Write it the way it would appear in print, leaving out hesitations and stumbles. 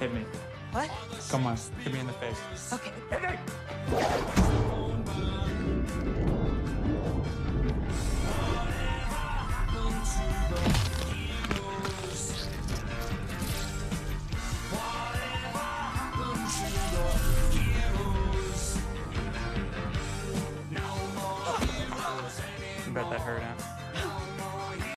Hit me. What? Come on. Hit me in the face. Okay. I bet that hurt, huh?